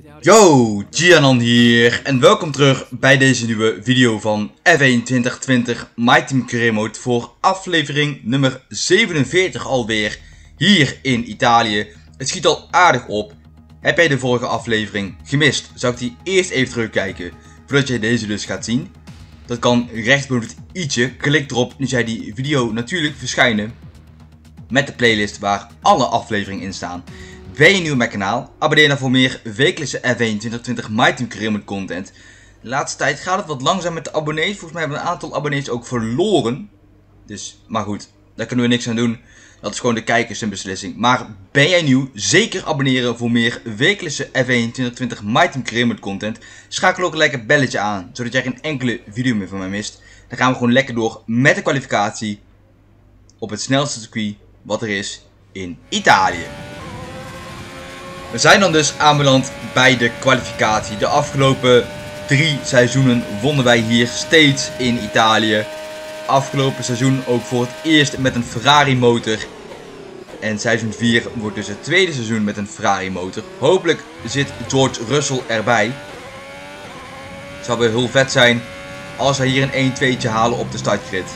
Yo, Gianon hier en welkom terug bij deze nieuwe video van F1 2020 My Team Career Mode voor aflevering nummer 47 alweer hier in Italië. Het schiet al aardig op. Heb jij de vorige aflevering gemist? Zou ik die eerst even terugkijken voordat jij deze dus gaat zien? Dat kan rechtsboven het i'tje, klik erop, nu zij die video natuurlijk verschijnen met de playlist waar alle afleveringen in staan. Ben je nieuw op mijn kanaal? Abonneer dan voor meer wekelijkse F1 2020 My Team Career Mode content. De laatste tijd gaat het wat langzaam met de abonnees. Volgens mij hebben we een aantal abonnees ook verloren. Dus, maar goed, daar kunnen we niks aan doen. Dat is gewoon de kijkers een beslissing. Maar ben jij nieuw? Zeker abonneren voor meer wekelijkse F1 2020 My Team Career Mode content. Schakel ook gelijk het belletje aan, zodat jij geen enkele video meer van mij mist. Dan gaan we gewoon lekker door met de kwalificatie op het snelste circuit wat er is in Italië. We zijn dan dus aanbeland bij de kwalificatie. De afgelopen 3 seizoenen wonnen wij hier steeds in Italië. Afgelopen seizoen ook voor het eerst met een Ferrari motor. En seizoen 4 wordt dus het tweede seizoen met een Ferrari motor. Hopelijk zit George Russell erbij. Het zou wel heel vet zijn als wij hier een 1-2'tje halen op de startgrid.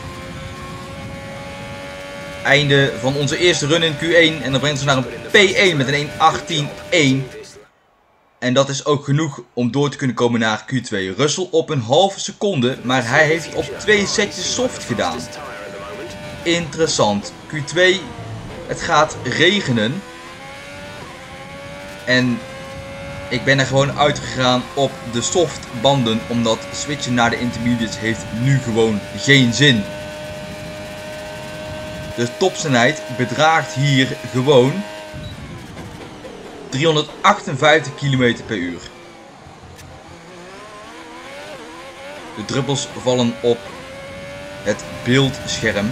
Einde van onze eerste run in Q1 en dan brengt ze naar een P1 met een 1.18.1. En dat is ook genoeg om door te kunnen komen naar Q2. Russell op een halve seconde, maar hij heeft op 2 setjes soft gedaan. Interessant. Q2, het gaat regenen. En ik ben er gewoon uitgegaan op de soft banden, omdat switchen naar de intermediates heeft nu gewoon geen zin. De topsnelheid bedraagt hier gewoon 358 km per uur. De druppels vallen op het beeldscherm.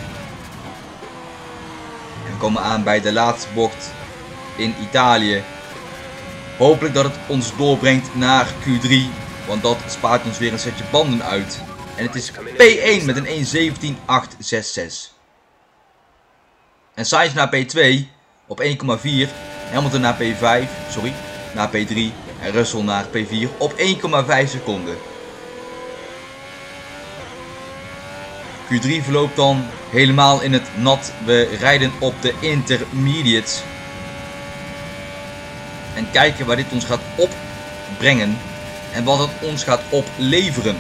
En we komen aan bij de laatste bocht in Italië. Hopelijk dat het ons doorbrengt naar Q3, want dat spaart ons weer een setje banden uit. En het is P1 met een 1.17.866. En Sainz naar P2 op 1,4. Hamilton naar P5, naar P3. En Russell naar P4 op 1,5 seconden. Q3 verloopt dan helemaal in het nat. We rijden op de intermediates. En kijken waar dit ons gaat opbrengen. En wat het ons gaat opleveren.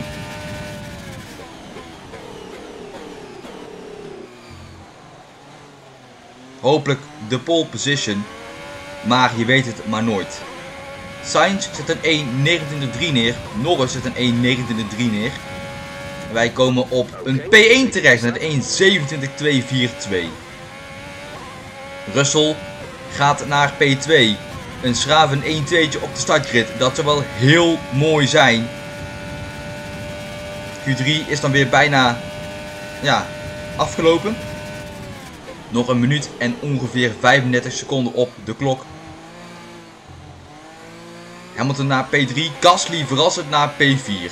Hopelijk de pole position, maar je weet het maar nooit. Sainz zet een 1.29.3 neer, Norris zet een 1.29.3 neer. En wij komen op een P1 terecht met een 1.27.242. Russell gaat naar P2, een schraven 1-2'tje op de startgrid, dat zou wel heel mooi zijn. Q3 is dan weer bijna afgelopen. Nog een minuut en ongeveer 35 seconden op de klok. Hamilton naar P3. Gasly verrassend naar P4.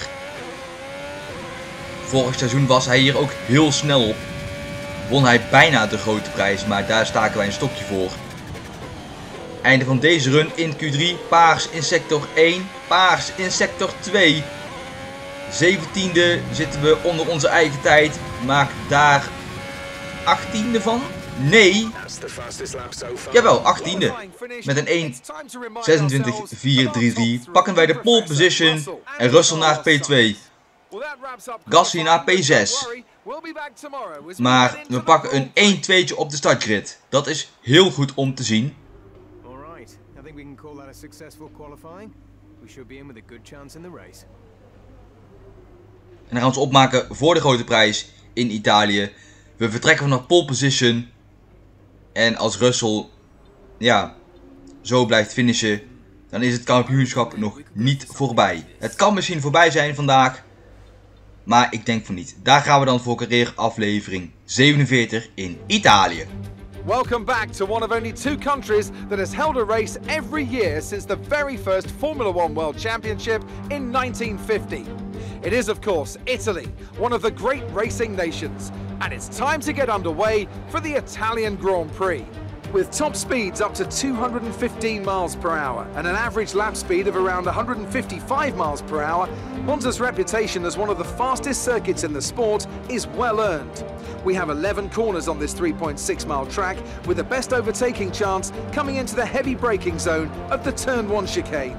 Vorig seizoen was hij hier ook heel snel op. Won hij bijna de grote prijs, maar daar staken wij een stokje voor. Einde van deze run in Q3. Paars in sector 1. Paars in sector 2. 17e zitten we onder onze eigen tijd. Maak daar 18e van. Nee, jawel, 18e. Met een 1.26.433 pakken wij de pole position en Russell naar P2. Gasly naar P6. Maar we pakken een 1-2'tje op de startgrid. Dat is heel goed om te zien. En dan gaan we ons opmaken voor de grote prijs in Italië. We vertrekken vanaf pole position. En als Russell zo blijft finishen, dan is het kampioenschap nog niet voorbij. Het kan misschien voorbij zijn vandaag, maar ik denk van niet. Daar gaan we dan voor carrière aflevering 47 in Italië. Welcome back to one of only 2 countries that has held a race every year since the very first Formula One World Championship in 1950. It is, of course, Italy, one of the great racing nations. And it's time to get underway for the Italian Grand Prix. With top speeds up to 215 miles per hour and an average lap speed of around 155 miles per hour, Monza's reputation as one of the fastest circuits in the sport is well earned. We have 11 corners on this 3.6-mile track, with the best overtaking chance coming into the heavy braking zone of the Turn 1 chicane.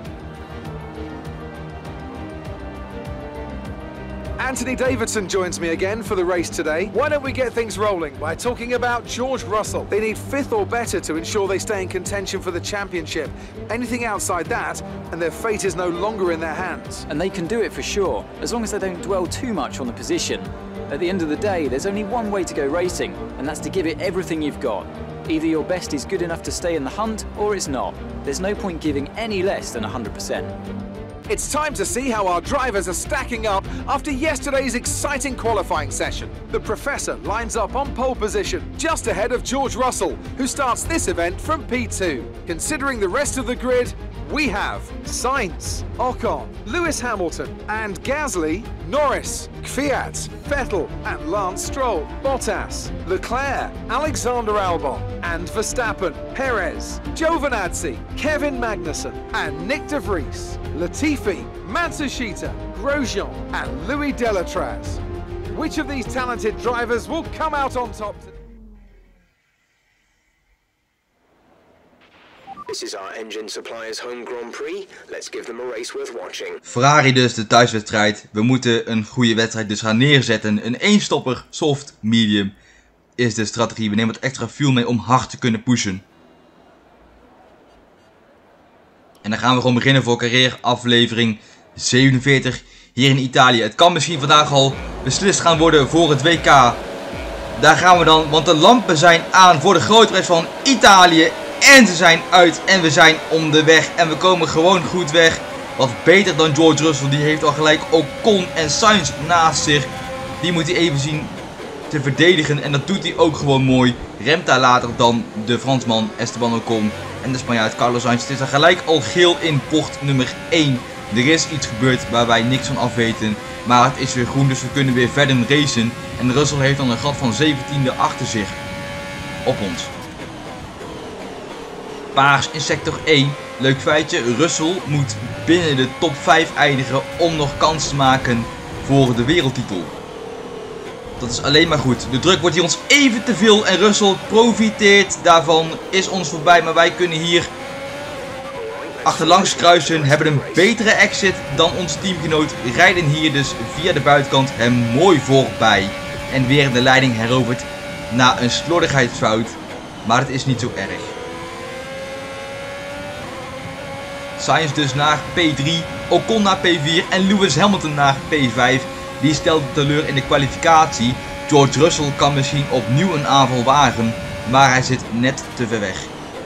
Anthony Davidson joins me again for the race today. Why don't we get things rolling by talking about George Russell? They need 5th or better to ensure they stay in contention for the championship. Anything outside that, and their fate is no longer in their hands. And they can do it for sure, as long as they don't dwell too much on the position. At the end of the day, there's only one way to go racing, and that's to give it everything you've got. Either your best is good enough to stay in the hunt, or it's not. There's no point giving any less than 100%. It's time to see how our drivers are stacking up after yesterday's exciting qualifying session. The Professor lines up on pole position, just ahead of George Russell, who starts this event from P2. Considering the rest of the grid, we have Sainz, Ocon, Lewis Hamilton and Gasly, Norris, Kvyat, Vettel and Lance Stroll, Bottas, Leclerc, Alexander Albon and Verstappen, Perez, Giovinazzi, Kevin Magnussen and Nick de Vries, Latifi, Matsushita, Grosjean and Louis Delatraz. Which of these talented drivers will come out on top today? This is our engine supplier's home Grand Prix. Let's give them a race worth watching. Ferrari dus, de thuiswedstrijd. We moeten een goede wedstrijd dus gaan neerzetten. Een eenstopper, soft, medium is de strategie. We nemen wat extra fuel mee om hard te kunnen pushen. En dan gaan we gewoon beginnen voor carrière aflevering 47 hier in Italië. Het kan misschien vandaag al beslist gaan worden voor het WK. Daar gaan we dan, want de lampen zijn aan voor de grote prijs van Italië. En ze zijn uit en we zijn om de weg. En we komen gewoon goed weg. Wat beter dan George Russell. Die heeft al gelijk Ocon en Sainz naast zich. Die moet hij even zien te verdedigen. En dat doet hij ook gewoon mooi. Remt daar later dan de Fransman Esteban Ocon. En de Spanjaard Carlos Sainz. Het is er gelijk al geel in bocht nummer 1. Er is iets gebeurd waar wij niks van af weten. Maar het is weer groen, dus we kunnen weer verder racen. En Russell heeft dan een gat van 17e achter zich. Op ons. Paars in sector 1. Leuk feitje, Russell moet binnen de top 5 eindigen om nog kans te maken voor de wereldtitel. Dat is alleen maar goed. De druk wordt hier ons even te veel en Russell profiteert daarvan. Is ons voorbij, maar wij kunnen hier achterlangs kruisen. Hebben een betere exit dan ons teamgenoot. Rijden hier dus via de buitenkant hem mooi voorbij. En weer de leiding heroverd na een slordigheidsfout. Maar het is niet zo erg. Sainz dus naar P3, Ocon naar P4 en Lewis Hamilton naar P5. Die stelde teleur in de kwalificatie. George Russell kan misschien opnieuw een aanval wagen, maar hij zit net te ver weg.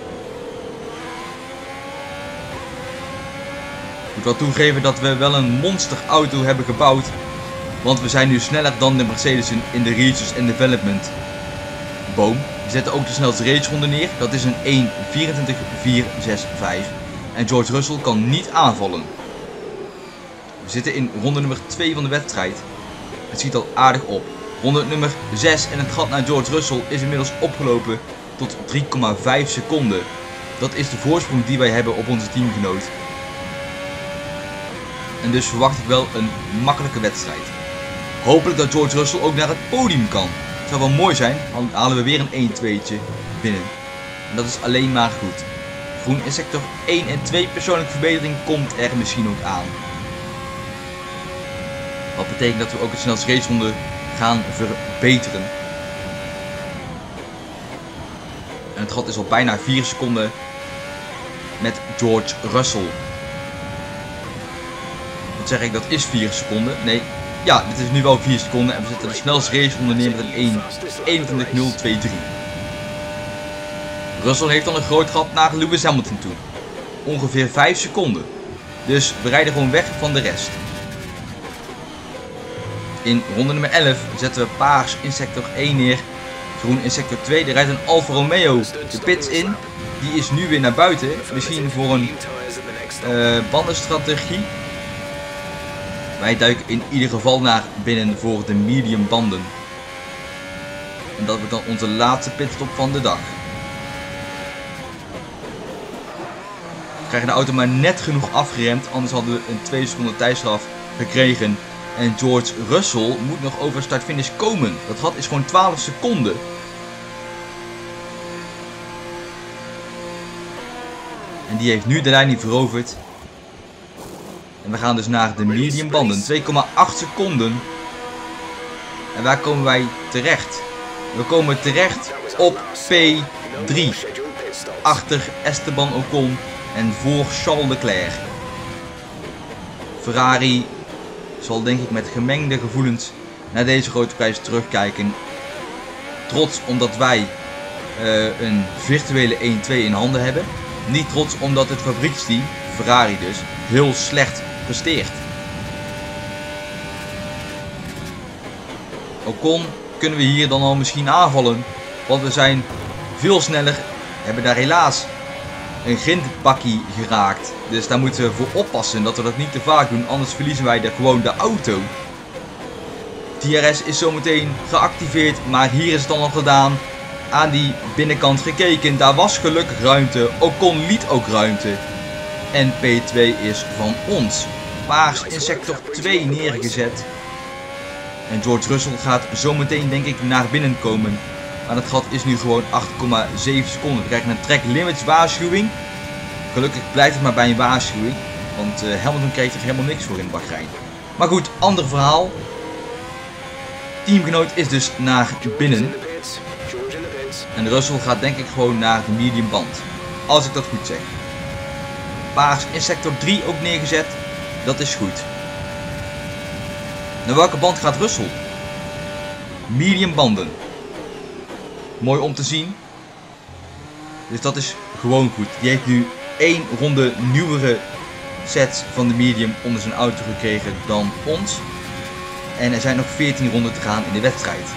Ik moet wel toegeven dat we wel een monsterauto hebben gebouwd. Want we zijn nu sneller dan de Mercedes in de Research and Development. Boom. We zetten ook de snelste raceronde neer. Dat is een 1.24.465. En George Russell kan niet aanvallen. We zitten in ronde nummer 2 van de wedstrijd. Het ziet al aardig op. Ronde nummer 6 en het gat naar George Russell is inmiddels opgelopen tot 3,5 seconden. Dat is de voorsprong die wij hebben op onze teamgenoot. En dus verwacht ik wel een makkelijke wedstrijd. Hopelijk dat George Russell ook naar het podium kan. Het zou wel mooi zijn, dan halen we weer een 1-2'tje binnen. En dat is alleen maar goed. Groen in sector 1 en 2 persoonlijke verbetering komt er misschien ook aan. Wat betekent dat we ook het snelste raceronde gaan verbeteren. En het gat is al bijna 4 seconden met George Russell. Wat zeg ik, dat is 4 seconden. Nee, ja, dit is nu wel 4 seconden en we zetten de snelste raceronde neer met een 1.21.023. Russell heeft dan een groot gat naar Lewis Hamilton toe. Ongeveer 5 seconden. Dus we rijden gewoon weg van de rest. In ronde nummer 11 zetten we paars in sector 1 neer. Groen in sector 2. Er rijdt een Alfa Romeo de pits in. Die is nu weer naar buiten. Misschien voor een bandenstrategie. Wij duiken in ieder geval naar binnen voor de medium banden. En dat wordt dan onze laatste pitstop van de dag. krijgen de auto maar net genoeg afgeremd. Anders hadden we een 2 seconden tijdstraf gekregen. En George Russell moet nog over start-finish komen. Dat gat is gewoon 12 seconden. En die heeft nu de leiding veroverd. En we gaan dus naar de medium banden. 2,8 seconden. En waar komen wij terecht? We komen terecht op P3. Achter Esteban Ocon en voor Charles Leclerc. Ferrari zal denk ik met gemengde gevoelens naar deze grote prijs terugkijken. Trots omdat wij een virtuele 1-2 in handen hebben. Niet trots omdat het fabrieksteam, Ferrari dus, heel slecht presteert. Ocon kunnen we hier dan al misschien aanvallen. Want we zijn veel sneller. Hebben daar helaas een grindbakkie geraakt. Dus daar moeten we voor oppassen dat we dat niet te vaak doen. Anders verliezen wij er gewoon de auto. DRS is zometeen geactiveerd. Maar hier is het dan al gedaan. Aan die binnenkant gekeken. Daar was gelukkig ruimte. Ocon liet ook ruimte. En P2 is van ons. Paars in sector 2 neergezet. En George Russell gaat zometeen denk ik naar binnen komen. Maar dat gat is nu gewoon 8,7 seconden. We krijgen een track limits waarschuwing. Gelukkig blijft het maar bij een waarschuwing. Want Hamilton kreeg er helemaal niks voor in Bahrein. Maar goed, ander verhaal. Teamgenoot is dus naar binnen. En Russell gaat denk ik gewoon naar de medium band. Als ik dat goed zeg. Paars in sector 3 ook neergezet. Dat is goed. Naar welke band gaat Russell? Medium banden. Mooi om te zien. Dus dat is gewoon goed. Die heeft nu 1 ronde nieuwere sets van de medium onder zijn auto gekregen dan ons. En er zijn nog 14 ronden te gaan in de wedstrijd.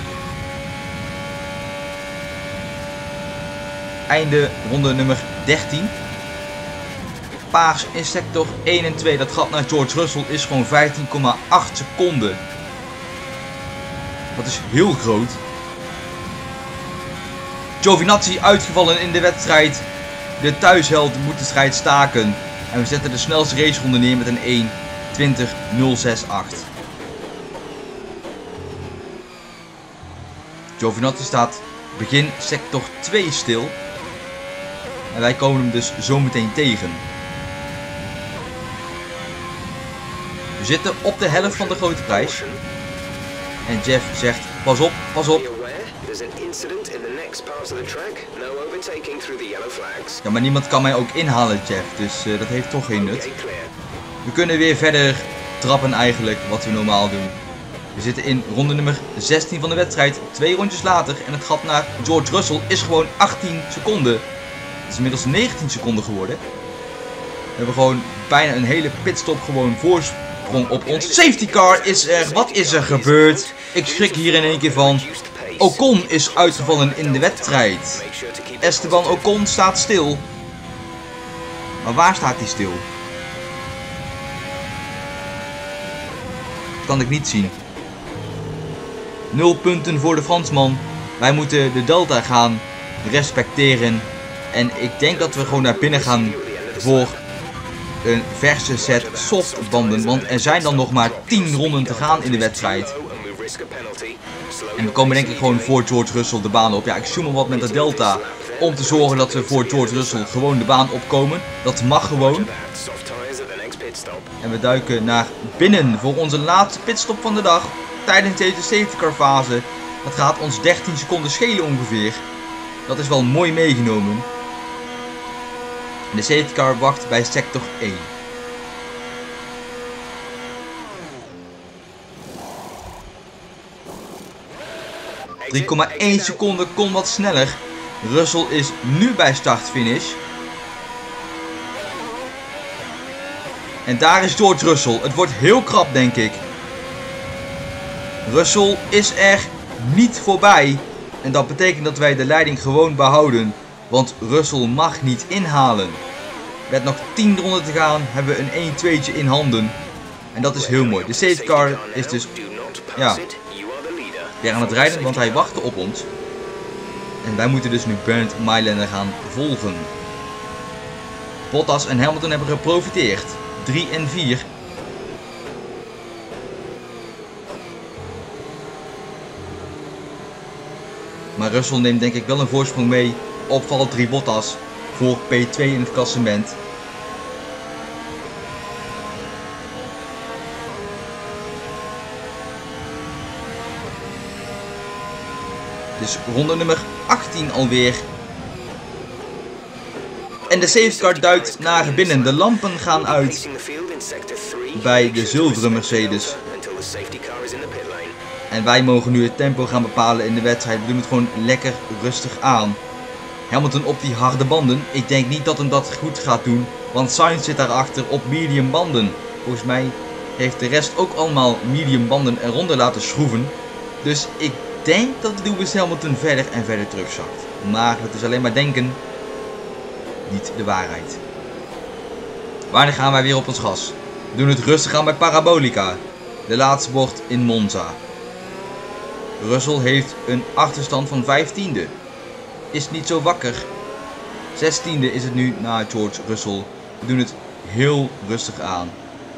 Einde ronde nummer 13. Paars in sector 1 en 2. Dat gat naar George Russell is gewoon 15,8 seconden. Dat is heel groot. Giovinazzi uitgevallen in de wedstrijd. De thuisheld moet de strijd staken. En we zetten de snelste raceronde neer met een 1:20.068. Giovinazzi staat begin sector 2 stil. En wij komen hem dus zometeen tegen. We zitten op de helft van de grote prijs. En Jeff zegt, pas op, pas op. Ja, maar niemand kan mij ook inhalen, Jeff. Dus dat heeft toch geen nut. We kunnen weer verder trappen eigenlijk, wat we normaal doen. We zitten in ronde nummer 16 van de wedstrijd. 2 rondjes later. En het gat naar George Russell is gewoon 18 seconden. Het is inmiddels 19 seconden geworden. We hebben gewoon bijna een hele pitstop gewoon voorsprong op ons. Safety car is er. Wat is er gebeurd? Ik schrik hier in één keer van. Ocon is uitgevallen in de wedstrijd. Esteban Ocon staat stil. Maar waar staat hij stil? Dat kan ik niet zien. 0 punten voor de Fransman. Wij moeten de delta gaan respecteren. En ik denk dat we gewoon naar binnen gaan voor een verse set softbanden. Want er zijn dan nog maar 10 ronden te gaan in de wedstrijd. En we komen denk ik gewoon voor George Russell de baan op. Ja, ik zoom wat met de delta om te zorgen dat we voor George Russell gewoon de baan opkomen. Dat mag gewoon. En we duiken naar binnen voor onze laatste pitstop van de dag. Tijdens deze safety car fase. Dat gaat ons 13 seconden schelen ongeveer. Dat is wel mooi meegenomen. En de safety car wacht bij sector 1. 3,1 seconden kon wat sneller. Russell is nu bij start-finish. En daar is George Russell. Het wordt heel krap denk ik. Russell is er niet voorbij. En dat betekent dat wij de leiding gewoon behouden. Want Russell mag niet inhalen. Met nog 10 ronden te gaan hebben we een 1-2'tje in handen. En dat is heel mooi. De safety car is dus weer aan het rijden, want hij wachtte op ons. En wij moeten dus nu Bernd Mayländer gaan volgen. Bottas en Hamilton hebben geprofiteerd. 3 en 4. Maar Russell neemt denk ik wel een voorsprong mee op Valtteri Bottas voor P2 in het klassement. Dus ronde nummer 18 alweer. En de safety car duikt naar binnen. De lampen gaan uit bij de zilveren Mercedes. En wij mogen nu het tempo gaan bepalen in de wedstrijd. We doen het gewoon lekker rustig aan. Hamilton op die harde banden. Ik denk niet dat hem dat goed gaat doen. Want Sainz zit daarachter op medium banden. Volgens mij heeft de rest ook allemaal medium banden eronder laten schroeven. Dus ik denk dat Lewis Hamilton verder en verder terugzakt. Maar het is alleen maar denken. Niet de waarheid. Wanneer gaan wij weer op ons gas? We doen het rustig aan bij Parabolica. De laatste bocht in Monza. Russell heeft een achterstand van 15e. Is niet zo wakker. 16e is het nu na George Russell. We doen het heel rustig aan.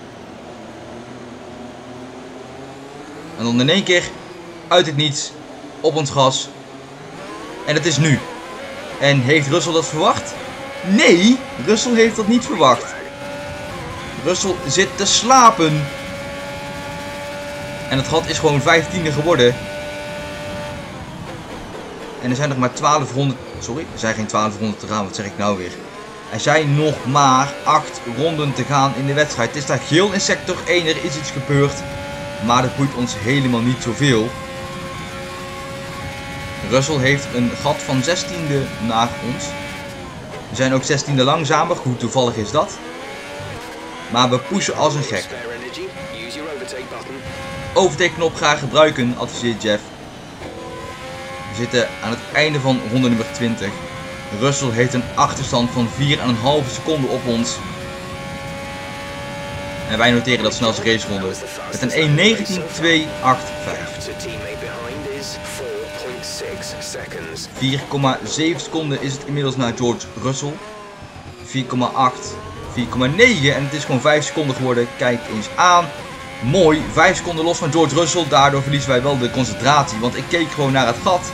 En dan in één keer uit het niets op ons gas. En het is nu. En heeft Russell dat verwacht? Nee, Russell heeft dat niet verwacht. Russell zit te slapen. En het gat is gewoon 15e geworden. En er zijn nog maar 1200... Sorry, er zijn geen 1200 te gaan. Wat zeg ik nou weer? Er zijn nog maar 8 ronden te gaan in de wedstrijd. Het is daar geel in sector 1. Er is iets gebeurd. Maar dat boeit ons helemaal niet zoveel. Russell heeft een gat van 16e naar ons. We zijn ook 16e langzamer. Hoe toevallig is dat? Maar we pushen als een gek. Overtake knop graag gebruiken, adviseert Jeff. We zitten aan het einde van ronde nummer 20. Russell heeft een achterstand van 4,5 seconden op ons. En wij noteren dat snelste raceronde met een 1:19.285. 4,7 seconden is het inmiddels naar George Russell. 4,8, 4,9 en het is gewoon 5 seconden geworden. Kijk eens aan. Mooi, 5 seconden los van George Russell. Daardoor verliezen wij wel de concentratie, want ik keek gewoon naar het gat.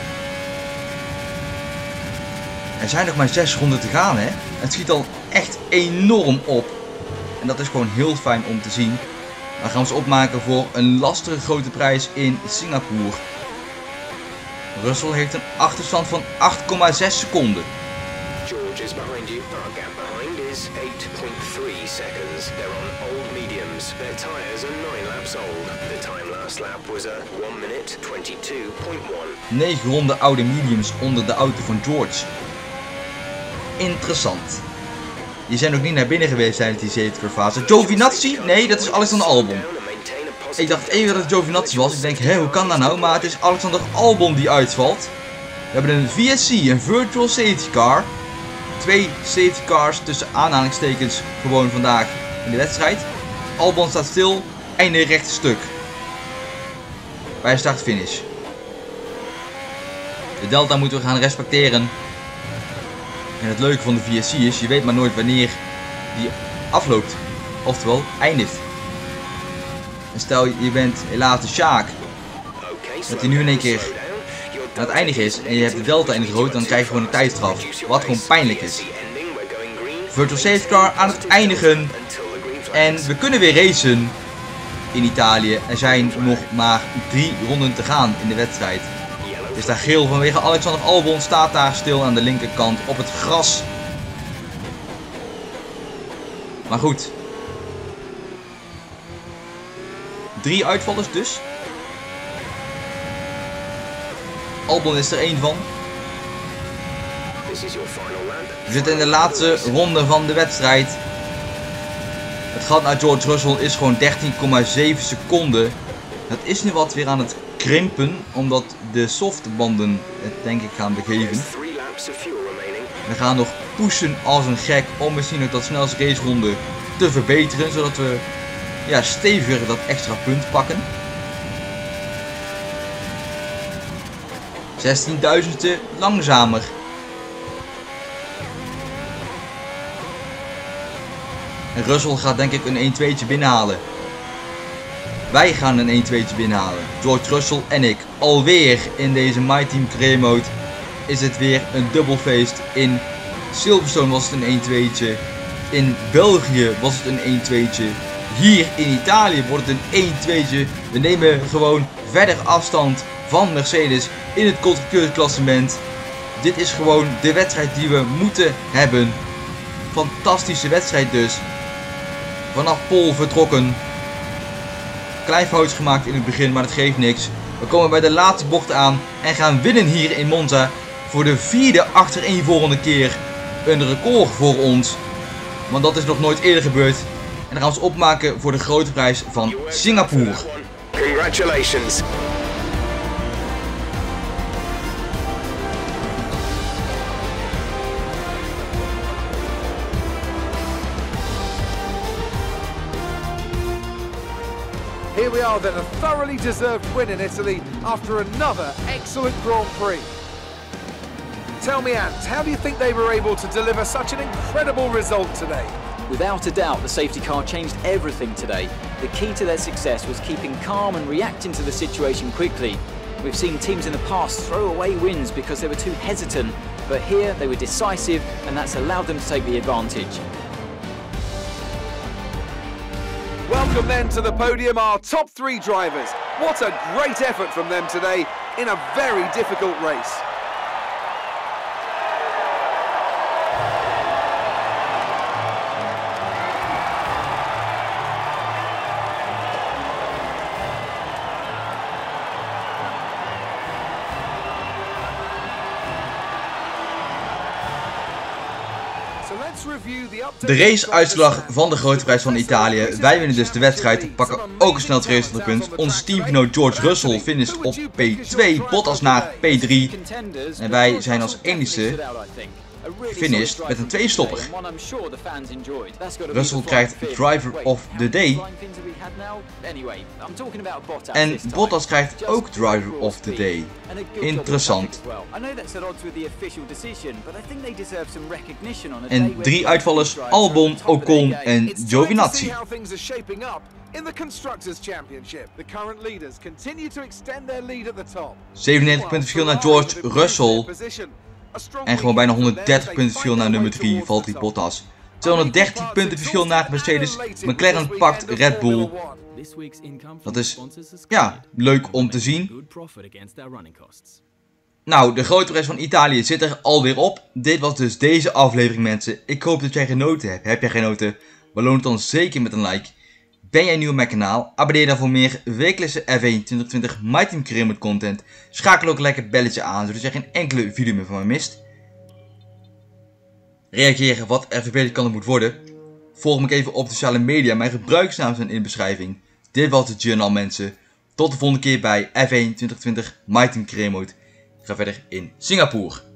Er zijn nog maar 6 ronden te gaan, hè. Het schiet al echt enorm op. En dat is gewoon heel fijn om te zien. We gaan ons opmaken voor een lastige grote prijs in Singapore. Russell heeft een achterstand van 8,6 seconden. George is behind you. Our gap behind is 8.3 seconds. They're on old mediums. Their tires are 9 laps old. The time last lap was a 1 minute 22.1. 9 ronden oude mediums onder de auto van George. Interessant. Die zijn ook niet naar binnen geweest tijdens die safety car fase. Giovinazzi? Nee, dat is Alexander Albon. Ik dacht even dat het Giovinazzi was. Ik denk, hé, hoe kan dat nou? Maar het is Alexander Albon die uitvalt. We hebben een VSC, een Virtual Safety Car. 2 safety cars tussen aanhalingstekens gewoon vandaag in de wedstrijd. Albon staat stil, einde rechte stuk. Bij start-finish. De delta moeten we gaan respecteren. En het leuke van de VSC is, je weet maar nooit wanneer die afloopt. Oftewel, eindigt. En stel je bent helaas de Sjaak. Dat hij nu in één keer aan het eindigen is en je hebt de delta in het rood, dan krijg je gewoon een tijdstraf. Wat gewoon pijnlijk is. Virtual Safety Car aan het eindigen. En we kunnen weer racen in Italië. Er zijn nog maar 3 ronden te gaan in de wedstrijd. Het is daar geel vanwege Alexander Albon. Staat daar stil aan de linkerkant op het gras. Maar goed. 3 uitvallers dus. Albon is er 1 van. We zitten in de laatste ronde van de wedstrijd. Het gat naar George Russell is gewoon 13,7 seconden. Dat is nu wat weer aan het krimpen, omdat de softbanden het denk ik gaan begeven. We gaan nog pushen als een gek om misschien ook dat snelste raceronde te verbeteren, zodat we steviger dat extra punt pakken. 16.000ste langzamer. En Russell gaat denk ik een 1-2'tje binnenhalen. Wij gaan een 1-2'tje binnenhalen. George Russell en ik. Alweer in deze My Team Career Mode is het weer een dubbelfeest. In Silverstone was het een 1-2'tje. In België was het een 1-2'tje. Hier in Italië wordt het een 1-2'tje. We nemen gewoon verder afstand van Mercedes in het constructeursklassement. Dit is gewoon de wedstrijd die we moeten hebben. Fantastische wedstrijd dus. Vanaf pole vertrokken. Klein foutje gemaakt in het begin, maar dat geeft niks. We komen bij de laatste bocht aan en gaan winnen hier in Monza. Voor de 4e achtereenvolgende keer. Een record voor ons. Want dat is nog nooit eerder gebeurd. En dan gaan we ons opmaken voor de grote prijs van Singapore. Congratulations. Here we are then, a thoroughly deserved win in Italy after another excellent Grand Prix. Tell me, Ant, how do you think they were able to deliver such an incredible result today? Without a doubt, the safety car changed everything today. The key to their success was keeping calm and reacting to the situation quickly. We've seen teams in the past throw away wins because they were too hesitant, but here they were decisive and that's allowed them to take the advantage. Welcome then to the podium, our top 3 drivers. What a great effort from them today in a very difficult race. De raceuitslag van de grote prijs van Italië. Wij winnen dus de wedstrijd, pakken ook een snel racepunt. Onze teamgenoot George Russell finisht op P2, Bottas naar P3. En wij zijn als enige finished met een 2-stopper. Russell krijgt Driver of the Day. En Bottas krijgt ook Driver of the Day. Interessant. En 3 uitvallers, Albon, Ocon en Giovinazzi. In the Constructors Championship, the current leaders continue to extend their lead at the top. 97 punten verschil naar George Russell. En gewoon bijna 130 punten verschil naar nummer 3, Valtteri Bottas. 213 punten verschil naar Mercedes. McLaren pakt Red Bull. Dat is, ja, leuk om te zien. Nou, de grote prijs van Italië zit er alweer op. Dit was dus deze aflevering, mensen. Ik hoop dat jij genoten hebt. Heb jij genoten? Beloon het dan zeker met een like. Ben jij nieuw op mijn kanaal? Abonneer dan voor meer wekelijkse F1 2020 My Team Career Mode content. Schakel ook lekker het belletje aan, zodat je geen enkele video meer van mij mist. Reageren wat er verbeterd kan en moet worden. Volg me even op de sociale media. Mijn gebruikersnaam zijn in de beschrijving. Dit was het journaal, mensen. Tot de volgende keer bij F1 2020 My Team Career Mode. Ik ga verder in Singapore.